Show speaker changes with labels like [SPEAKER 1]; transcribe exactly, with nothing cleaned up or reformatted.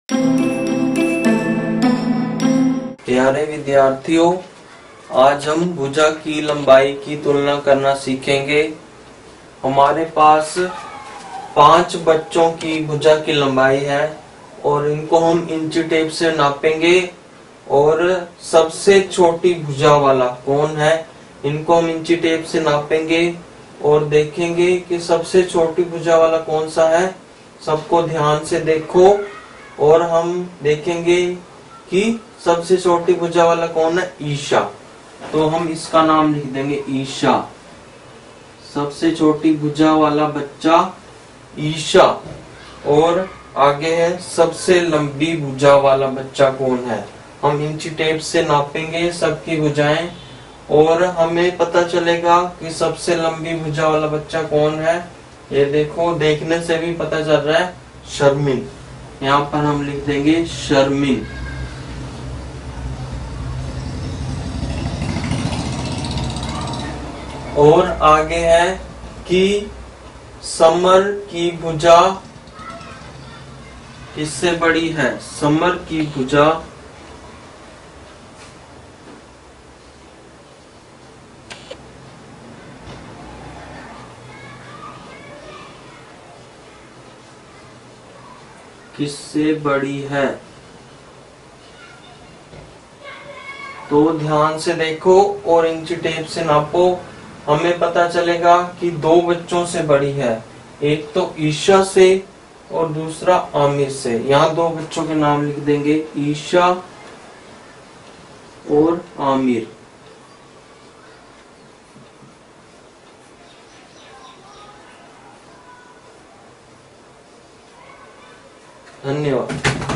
[SPEAKER 1] प्यारे विद्यार्थियों, आज हम भुजा की लंबाई की तुलना करना सीखेंगे। हमारे पास पांच बच्चों की भुजा की लंबाई है और इनको हम इंची टेप से नापेंगे। और सबसे छोटी भुजा वाला कौन है, इनको हम इंची टेप से नापेंगे और देखेंगे कि सबसे छोटी भुजा वाला कौन सा है। सबको ध्यान से देखो और हम देखेंगे कि सबसे छोटी भुजा वाला कौन है, ईशा। तो हम इसका नाम लिख देंगे ईशा। सबसे छोटी भुजा वाला बच्चा ईशा। और आगे है सबसे लंबी भुजा वाला बच्चा कौन है। हम इंची टेप से नापेंगे सबकी भुजाएं और हमें पता चलेगा कि सबसे लंबी भुजा वाला बच्चा कौन है। ये देखो, देखने से भी पता चल रहा है, शर्मिन। यहाँ पर हम लिख देंगे शर्मिन। और आगे है कि समर की भुजा किससे बड़ी है। समर की भुजा किससे बड़ी है। तो ध्यान से देखो और इंची टेप से नापो। हमें पता चलेगा कि दो बच्चों से बड़ी है, एक तो ईशा से और दूसरा आमिर से। यहाँ दो बच्चों के नाम लिख देंगे, ईशा और आमिर। धन्यवाद।